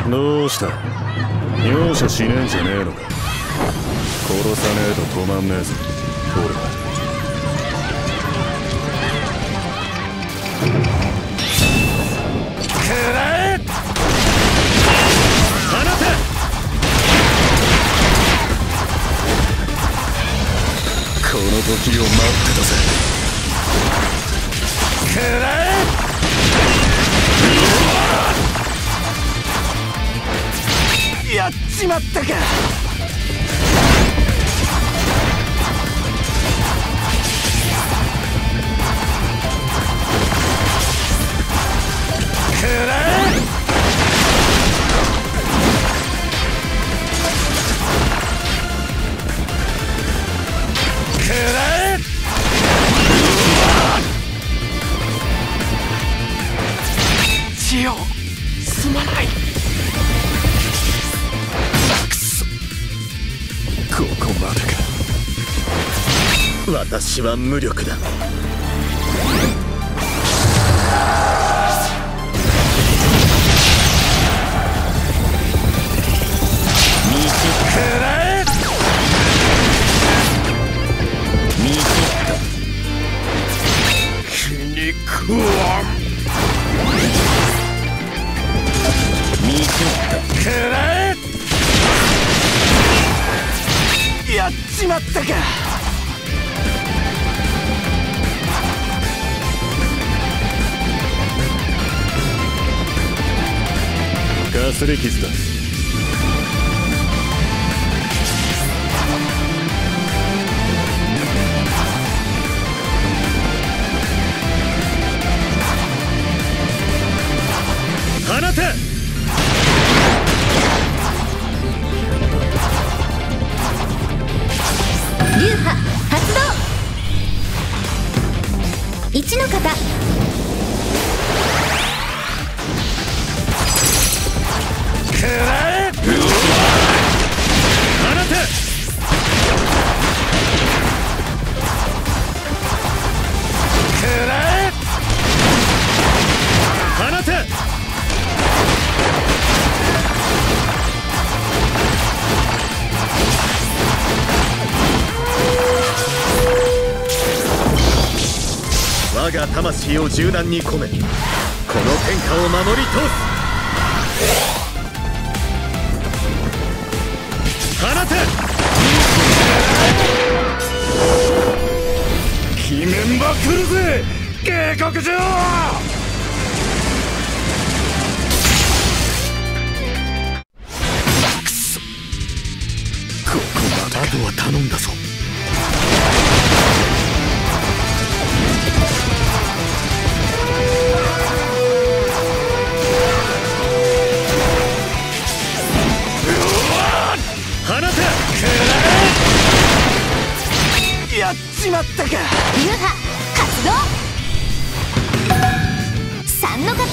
どうした？容赦しねえんじゃねえのか。殺さねえと止まんねえぞ俺は。くらえ！放て！この時を待ってたぜ。くらえ！やっちまったか。くらえ！くらえ！千代すまない。ここまでか。私は無力だ。見切くらえ！見切った気に食わん。見切ったくらえ！やっちまったか。かすり傷だ。放て！ 流派発動。1の方。 くらえ！放て！くらえ！放て！我が魂を銃弾に込め、この天下を守り通す。放て！鬼面ば来るぜ警告状！くそ、ここまで。あとは頼んだぞ。やっちまったか。 流派発動。3の方。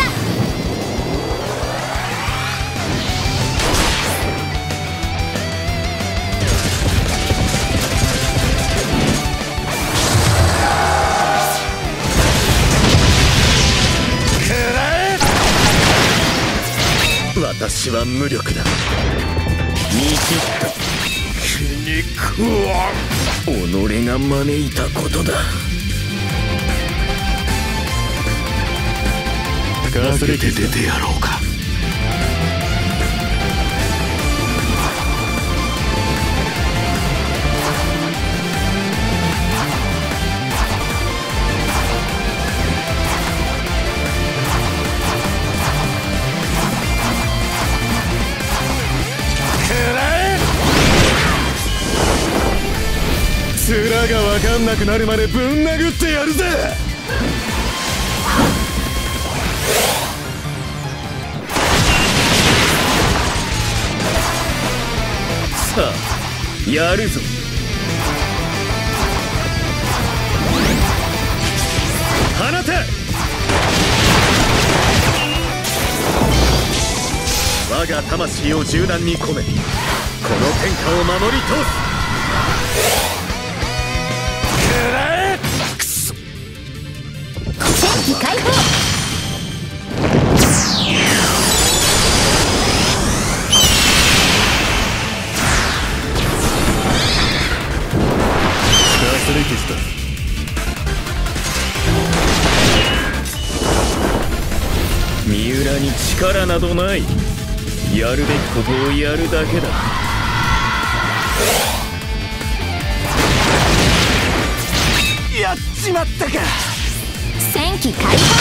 くらえ！私は無力だ。見切った。気に食わん。己が招いたことだ。かすれて出てやろうか。面が分かんなくなるまでぶん殴ってやるぜ。さあやるぞ。放て！我が魂を銃弾に込め、この天下を守り通す。くそ！ 戦機解放。 すり傷だ。三浦に力などない。やるべきことをやるだけだ。やっちまったか。 戦機解放。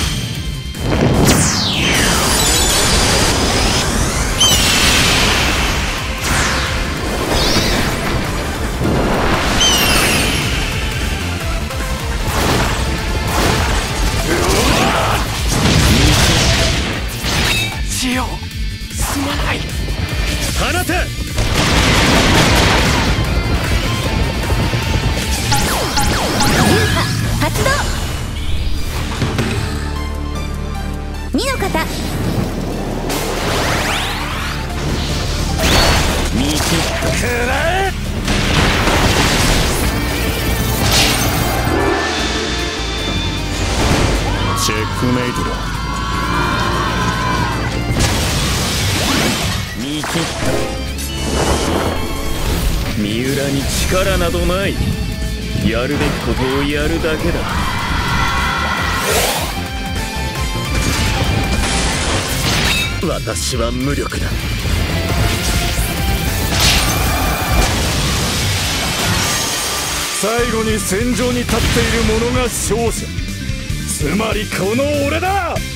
血をすまない。放て。 流派発動。2の型。 見切った。くらえ。チェックメイトだ。見切った。三浦に力などない。やるべきことをやるだけだ。私は無力だ。最後に戦場に立っている者が勝者。つまりこの俺だ。